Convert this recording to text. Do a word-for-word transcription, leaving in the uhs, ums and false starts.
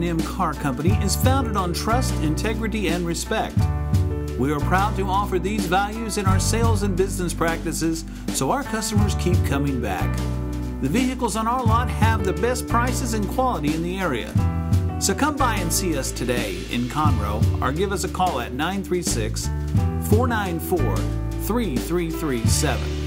and M Car Company is founded on trust, integrity, and respect. We are proud to offer these values in our sales and business practices so our customers keep coming back. The vehicles on our lot have the best prices and quality in the area. So come by and see us today in Conroe or give us a call at nine three six, four nine four, three three three seven.